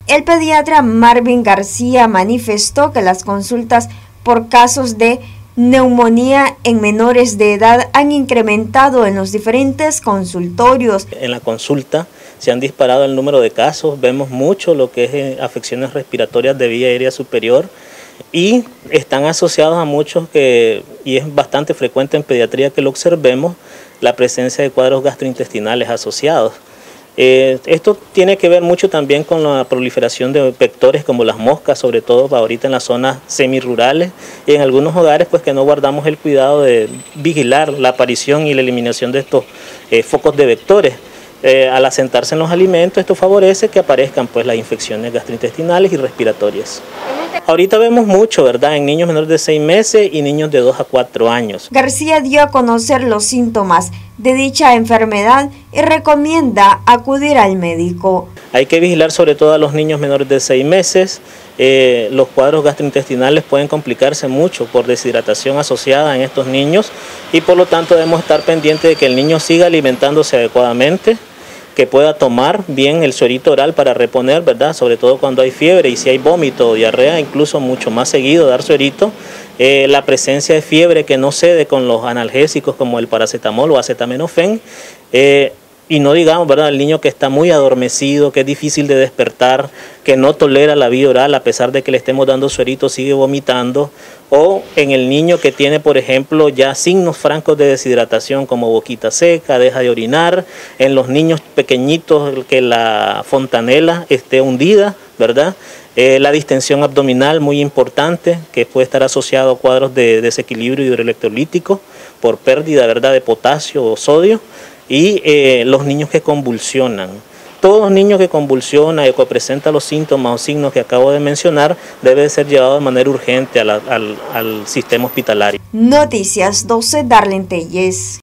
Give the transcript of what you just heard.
El pediatra Marvin García manifestó que las consultas por casos de neumonía en menores de edad han incrementado en los diferentes consultorios. En la consulta se han disparado el número de casos, vemos mucho lo que es afecciones respiratorias de vía aérea superior y están asociados a muchos y es bastante frecuente en pediatría que lo observemos, la presencia de cuadros gastrointestinales asociados. Esto tiene que ver mucho también con la proliferación de vectores como las moscas, sobre todo ahorita en las zonas semirurales y en algunos hogares pues que no guardamos el cuidado de vigilar la aparición y la eliminación de estos focos de vectores. Al asentarse en los alimentos, esto favorece que aparezcan pues las infecciones gastrointestinales y respiratorias. Ahorita vemos mucho, ¿verdad?, en niños menores de 6 meses y niños de 2 a 4 años. García dio a conocer los síntomas de dicha enfermedad y recomienda acudir al médico. Hay que vigilar sobre todo a los niños menores de 6 meses. Los cuadros gastrointestinales pueden complicarse mucho por deshidratación asociada en estos niños y por lo tanto debemos estar pendientes de que el niño siga alimentándose adecuadamente, que pueda tomar bien el suerito oral para reponer, ¿verdad?, sobre todo cuando hay fiebre y si hay vómito o diarrea, incluso mucho más seguido dar suerito. La presencia de fiebre que no cede con los analgésicos como el paracetamol o acetaminofén. Y no digamos, ¿verdad?, el niño que está muy adormecido, que es difícil de despertar, que no tolera la vía oral a pesar de que le estemos dando suerito, sigue vomitando, o en el niño que tiene, por ejemplo, ya signos francos de deshidratación como boquita seca, deja de orinar, en los niños pequeñitos que la fontanela esté hundida, ¿verdad? La distensión abdominal muy importante, que puede estar asociado a cuadros de desequilibrio hidroelectrolítico por pérdida, ¿verdad?, de potasio o sodio. Y los niños que convulsionan. Todos los niños que convulsionan y que presentan los síntomas o signos que acabo de mencionar deben ser llevados de manera urgente al sistema hospitalario. Noticias 12, Darlene Telles.